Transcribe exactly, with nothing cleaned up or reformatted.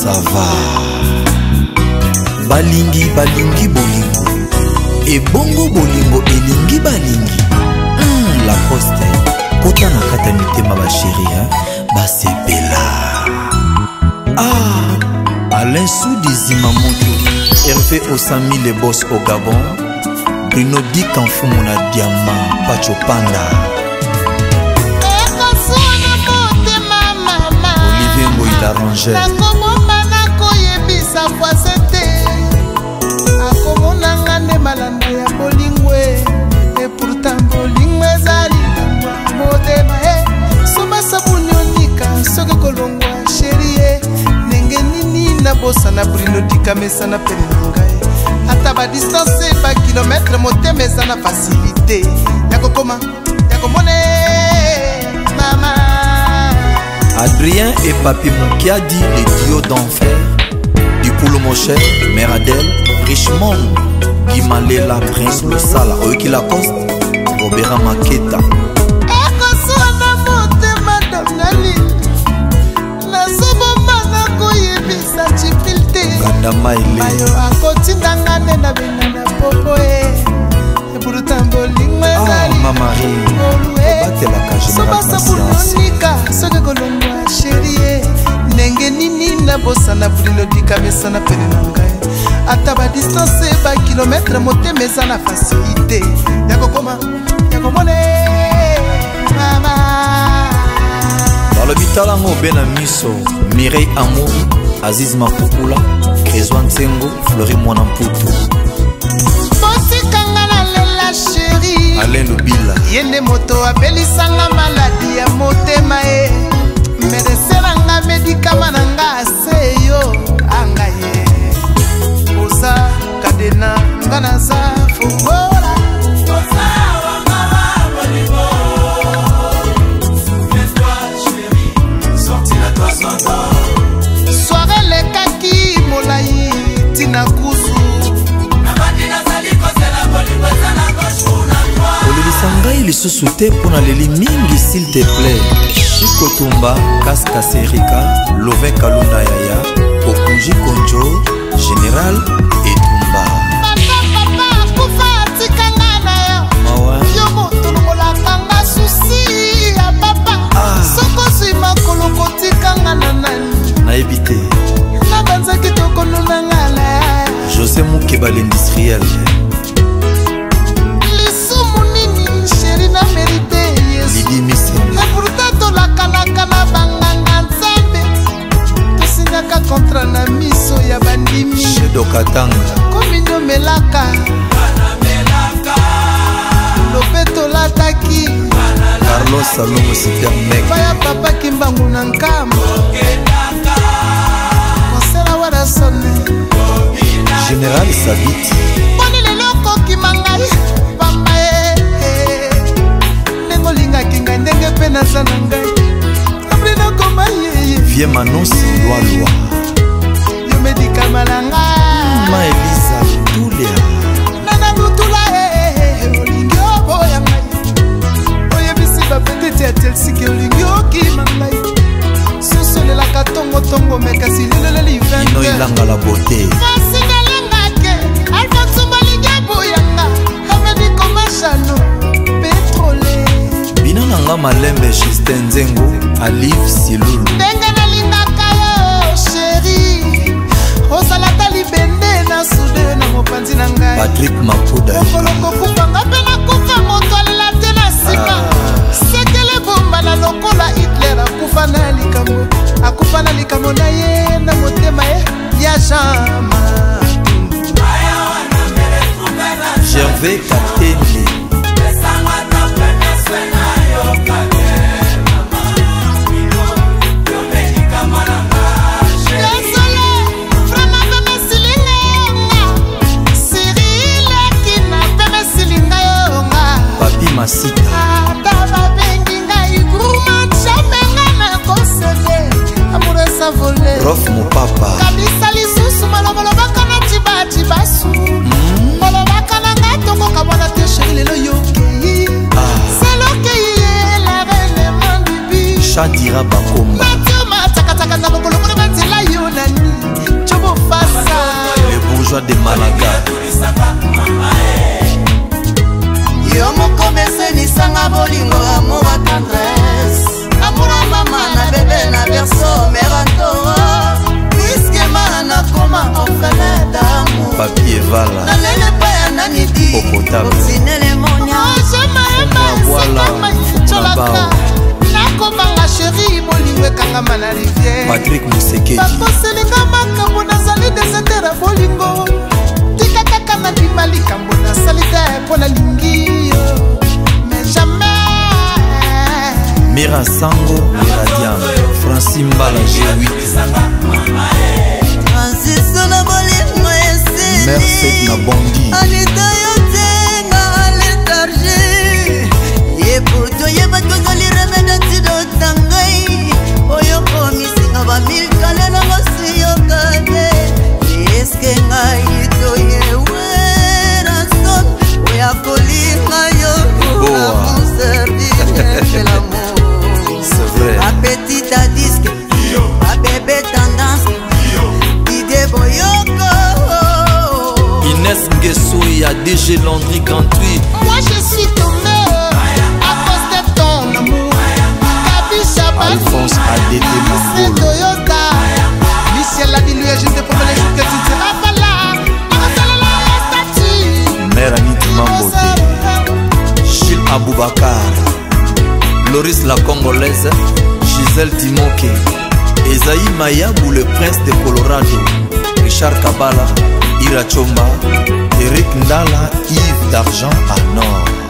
ça va. Balingi balingi bolingo et bongo bolingo elingi balingi. Hum, la poste kota na kata mitema ba chéri hein, ba c'est bella. Ah, Alain Soudi Zimamoto, Hervé Osami les boss au Gabon, Bruno Di Kanfumu na Diamant, Pacho Panda, Olivier Moïla Rangel. Malanda ya bolingwe et pourtant bolingwe zali motema eh soma sabuni onika soke kolongwa chérie nenge nini na bossa na Bruno Di Kamesa na penanga ata ba distance ba kilomètre motema eza na facilité ya kokoma ya komone mama. Adrien et Papi Moukiadi, les duos d'enfer du Poulo Mocher, Meradel, Richemont, Guimalela, Prince Losala, Oeki Lacoste, Robert Maketa. Eko suana mote madonali Nasobo manga koyebisa chipilte Ganda Maile Ayo akoti ndangane na benana popo e Eburuta mboling mezali Ah, Mamari Obatela ka général conscience Soba soke kolongwa chérie Nenge nini na bossa na Bruno Di Kamesa na penanga ata ba distance ba kilomètre motema eza na facilité ya kokoma ya komone mama. Dans le bitalango bena miso Mireille Amour, Aziz Makukula, Krezwan Nsengo, Fleury Mwanamputu. Bosikanga na lela chéri Alain Lubila yende moto abelisanga maladi ya motema e mereselanga medikama na nga seyo anga ye Osa kadena ngana za fungola Osa wa mama bolibo Souviens-toi chérie Sorti la toi sans soirée le kaki molai tina kusu Nabadina zali kosela bolibo zana gauche ou la droite Olilisanga ili susute pona leli mingi s'il te plaît. Chico Tumba, Kaska Serika, Lovin Kalunda Yaya, Okunji Konjo, Général et Tumba. Papa papa kufa tikanga na yo Mawa yo moto lokola kanga susi ya papa soko sima koloko tikanga na nani na ebité. na banza kitoko nuna ngala José Moukeba l'industriel. lisumu nini chéri na mérité yesu Lidi Missing. na pourtant tolakalaka na banganga nzambe tosinyaka kontra na miso ya bandimi Shedo Katanga. kominyo melaka lopeto lataki Carlos Salongo Supermec. baya papa kimbangu na nkambo konsela wada sone Général Sabiti. poni lelo kokima ngai pamba e ndenge olingaki ngai ndenge mpe naza na ngai apri nakoma yeye Vie Manonsi Loi Loi. yo medikama na ngai Ma Elisa Touléa. nana lutula e olingi oboya ngai oyebisi bapetete ya telsiki olingi okima ngai sosolelaka tongotongo mekasi leleleli Ino Ilanga la beauté. vasingalengake alfonso molingi aboyanga amedikomashano petrole Bina nanga malembe Justin Nzengo, Alive Silulu. ndenge nalingaka yo sheri ozalaka libende na sude na mopanzi na ngai Patrick Makuda. okoloko kufanga mpe nakufa moto alela te na nsima sekele bomba na lokola hitler akufa na likambo akufa na likambo na ye na motema ye ya jama Gervais Katende. Papi Masita. ata babengi ngai gourmand chamenga na kosede amuresa vole Prof Mopapa. kabisa lisusu maloboloba Shadira Bakomba Mathieu Matakataka na bokolo kuna banzela yo nani Jean de Malaga. Yo moko mesenisanga bolingo amour a tendresse, amour a mama na bébé na berceau merantoro, puisque mana koma orphelin d'amour. Papier vala nalele pa ya nani di osinele monia voilà nakomanga sheri bolingo ekangama na rivière. Patrick Musekedi bakoselinga makambo nazali desetera bolingo tika kaka na bima likambo nasali te mpo nalingi yo mais jamais. Mira Sango Miradian Francis Mbala G huit Francis na bolingo esili Merced na Bondi Anita yo tenga letargie ye puto ye batozali remeda tido tangai oyo komisinga ba mil kale na ngosi yo kane eske ngai to ye wera son oya kolinga yo pour servir de l'amour. C'est vrai. Ma petite à disque, ma bébé tendance, Idé Boyoko. Inès Nguessoui à D G Landry Cantry. Moi je suis tombé à cause de ton amour. Kabisha Alphonse Adété Mangolo Toyota. Michel a dit lui je te promets les jours que tu seras pas là. Mère Anity Mambote Gilles Aboubakar Loris la Congolaise Gisèle Timoke Esaïe Mayabou le prince de Colorado Richard Kabala Ira Chomba Eric Ndala Yves d'Argent à Nord.